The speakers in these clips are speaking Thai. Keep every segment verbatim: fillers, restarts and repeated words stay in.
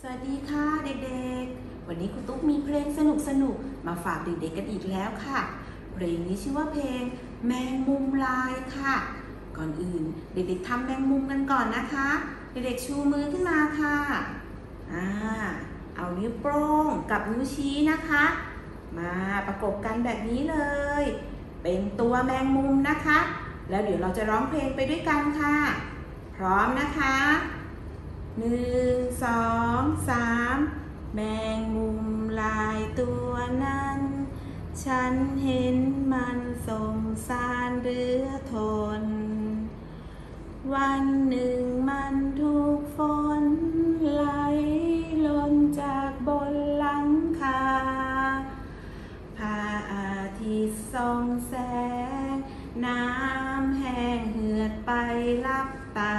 สวัสดีค่ะเด็กๆวันนี้ครูตุ๊กมีเพลงสนุกๆมาฝากเด็กๆกันอีกแล้วค่ะเพลงนี้ชื่อว่าเพลงแมงมุมลายค่ะก่อนอื่นเด็กๆทำแมงมุมกันก่อนนะคะเด็กๆชูมือขึ้นมาค่ะอ่าเอานิ้วโป้งกับนิ้วชี้นะคะมาประกบกันแบบนี้เลยเป็นตัวแมงมุมนะคะแล้วเดี๋ยวเราจะร้องเพลงไปด้วยกันค่ะพร้อมนะคะหนึ่งสองสามแมงมุมลายตัวนั้นฉันเห็นมันสงสารเหลือทนวันหนึ่งมันถูกฝนไหลหล่นจากบนหลังคาพระอาทิตย์ส่องแสงน้ำแห้งเหือดไปลับตา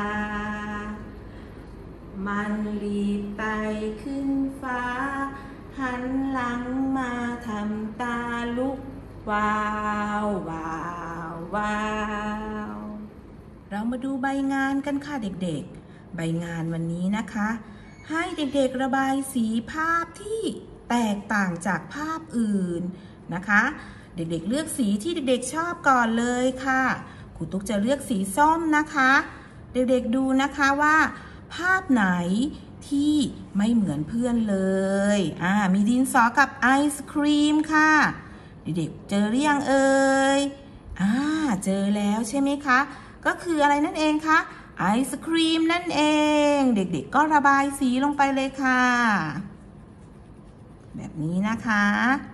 มันรีบไต่ขึ้นฟ้าหันหลังมาทำตาลุกวาววาววาวเรามาดูใบงานกันค่ะเด็กๆใบงานวันนี้นะคะให้เด็กๆระบายสีภาพที่แตกต่างจากภาพอื่นนะคะเด็กๆเลือกสีที่เด็กๆชอบก่อนเลยค่ะครูตุ๊กจะเลือกสีส้มนะคะเด็กๆดูนะคะว่าภาพไหนที่ไม่เหมือนเพื่อนเลยอ่ามีดินสอกับไอศครีมค่ะเด็กๆเจอหรือยังเอ่ยอ่าเจอแล้วใช่ไหมคะก็คืออะไรนั่นเองคะไอศครีมนั่นเองเด็กๆก็ระบายสีลงไปเลยค่ะแบบนี้นะคะ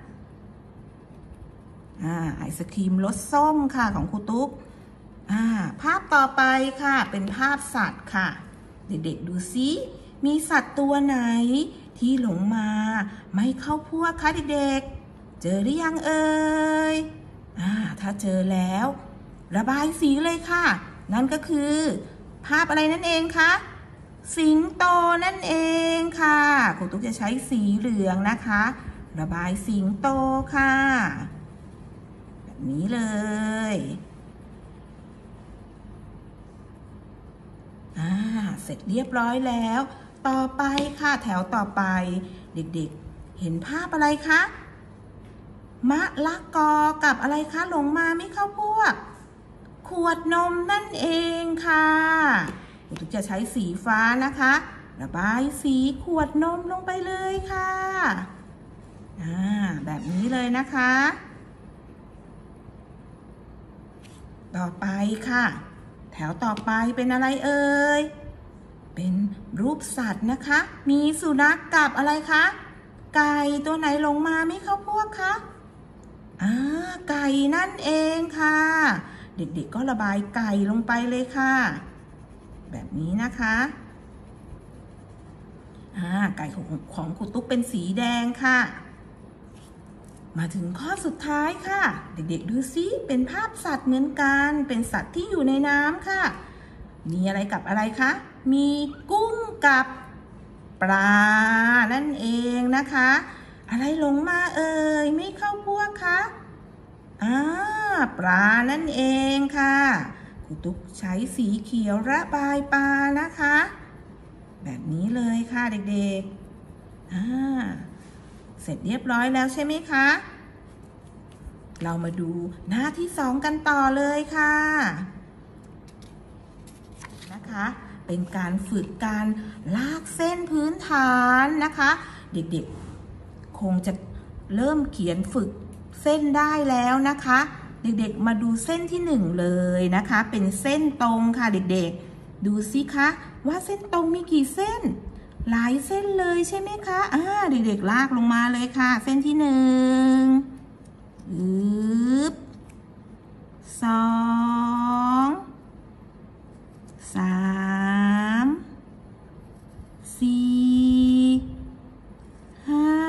อ่าไอศครีมรสส้มค่ะของครูตุ๊กอ่าภาพต่อไปค่ะเป็นภาพสัตว์ค่ะเด็กๆดูซิมีสัตว์ตัวไหนที่หลงมาไม่เข้าพวกคะเด็กๆเจอหรือยังเอ่ยอ่าถ้าเจอแล้วระบายสีเลยค่ะนั่นก็คือภาพอะไรนั่นเองคะสิงโตนั่นเองค่ะครูตุ๊กจะใช้สีเหลืองนะคะระบายสิงโตค่ะแบบนี้เลยอ่าเสร็จเรียบร้อยแล้วต่อไปค่ะแถวต่อไปเด็กๆเห็นภาพอะไรคะมะละกอกับอะไรคะหลงมาไม่เข้าพวกขวดนมนั่นเองค่ะครูตุ๊กจะใช้สีฟ้านะคะระบายสีขวดนมลงไปเลยค่ะอ่าแบบนี้เลยนะคะต่อไปค่ะแถวต่อไปเป็นอะไรเอ่ยเป็นรูปสัตว์นะคะมีสุนัข ก, กับอะไรคะไก่ตัวไหนลงมาไม่เข้าพวกคะอ่าไก่นั่นเองค่ะเด็กๆก็ระบายไก่ลงไปเลยค่ะแบบนี้นะคะอ่าไก่ของของครูตุ๊กเป็นสีแดงค่ะมาถึงข้อสุดท้ายค่ะเด็กๆดูซิเป็นภาพสัตว์เหมือนกันเป็นสัตว์ที่อยู่ในน้ำค่ะมีอะไรกับอะไรคะมีกุ้งกับปลานั่นเองนะคะอะไรลงมาเอ่ยไม่เข้าพวกคะอ่าปลานั่นเองค่ะครูตุ๊กใช้สีเขียวระบายปลานะคะแบบนี้เลยค่ะเด็กๆอ่าเสร็จเรียบร้อยแล้วใช่ไหมคะเรามาดูหน้าที่สองกันต่อเลยค่ะนะคะเป็นการฝึกการลากเส้นพื้นฐานนะคะเด็กๆคงจะเริ่มเขียนฝึกเส้นได้แล้วนะคะเด็กๆมาดูเส้นที่หนึ่งเลยนะคะเป็นเส้นตรงค่ะเด็กๆดูสิคะว่าเส้นตรงมีกี่เส้นหลายเส้นเลยใช่ไหมคะอ่าเด็กๆลากลงมาเลยค่ะเส้นที่หนึ่งอึ๊บสองสามสี่ห้า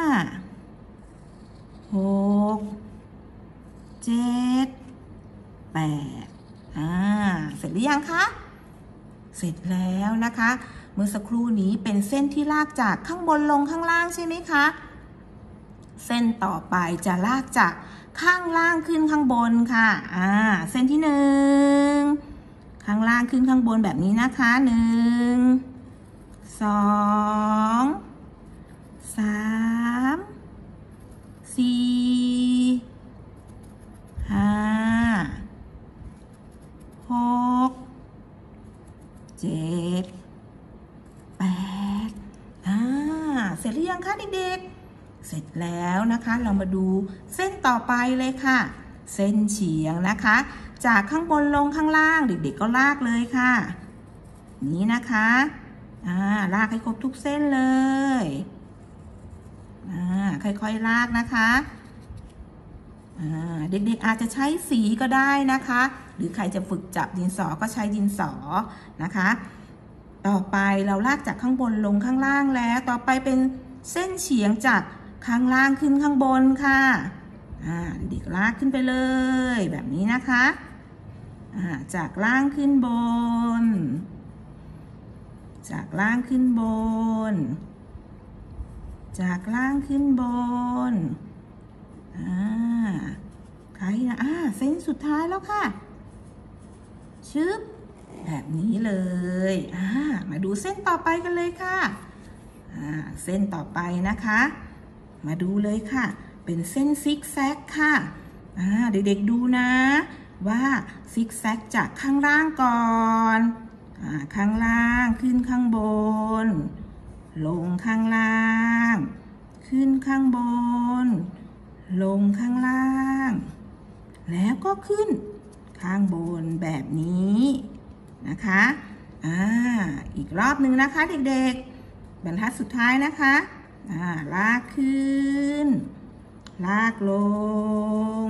หกเจ็ดแปดอ่าเสร็จหรือยังคะเสร็จแล้วนะคะเมื่อสักครู่นี้เป็นเส้นที่ลากจากข้างบนลงข้างล่างใช่ไหมคะเส้นต่อไปจะลากจากข้างล่างขึ้นข้างบนค่ะอ่าเส้นที่หนึ่งข้างล่างขึ้นข้างบนแบบนี้นะคะหนึ่งสองดแปดอ่าเสร็จหรือยังคะเด็กๆเสร็จแล้วนะคะเรามาดูเส้นต่อไปเลยค่ะเส้นเฉียงนะคะจากข้างบนลงข้างล่างเด็กๆก็ลากเลยค่ะนี้นะคะอ่าลากให้ครบทุกเส้นเลยอ่าค่อยๆลากนะคะอ่าเด็กๆอาจจะใช้สีก็ได้นะคะหรือใครจะฝึกจับดินสอก็ใช้ดินสอนะคะต่อไปเราลากจากข้างบนลงข้างล่างแล้วต่อไปเป็นเส้นเฉียงจากข้างล่างขึ้นข้างบนค่ะอ่าเด็กลากขึ้นไปเลยแบบนี้นะคะอ่าจากล่างขึ้นบนจากล่างขึ้นบนจากล่างขึ้นบนอ่าใครนะอ่าเส้นสุดท้ายแล้วค่ะชึบแบบนี้เลยอ่ามาดูเส้นต่อไปกันเลยค่ะอ่าเส้นต่อไปนะคะมาดูเลยค่ะเป็นเส้นซิกแซกค่ะอ่าเด็กๆดูนะว่าซิกแซกจากข้างล่างก่อนอ่าข้างล่างขึ้นข้างบนลงข้างล่างขึ้นข้างบนลงข้างล่างแล้วก็ขึ้นข้างบนแบบนี้นะคะอ่าอีกรอบหนึ่งนะคะเด็กๆบรรทัดสุดท้ายนะคะอ่าลากขึ้นลากลง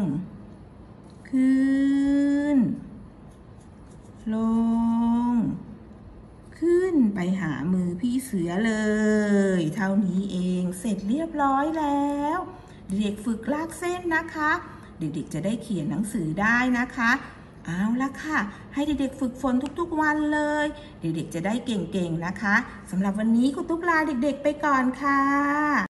ขึ้นลงขึ้นไปหามือพี่เสือเลยเท่านี้เองเสร็จเรียบร้อยแล้วเด็กฝึกลากเส้นนะคะเด็กๆจะได้เขียนหนังสือได้นะคะเอาละค่ะให้เด็กๆฝึกฝนทุกๆวันเลยเด็กๆจะได้เก่งๆนะคะสำหรับวันนี้ครูตุ๊กลาเด็กๆไปก่อนค่ะ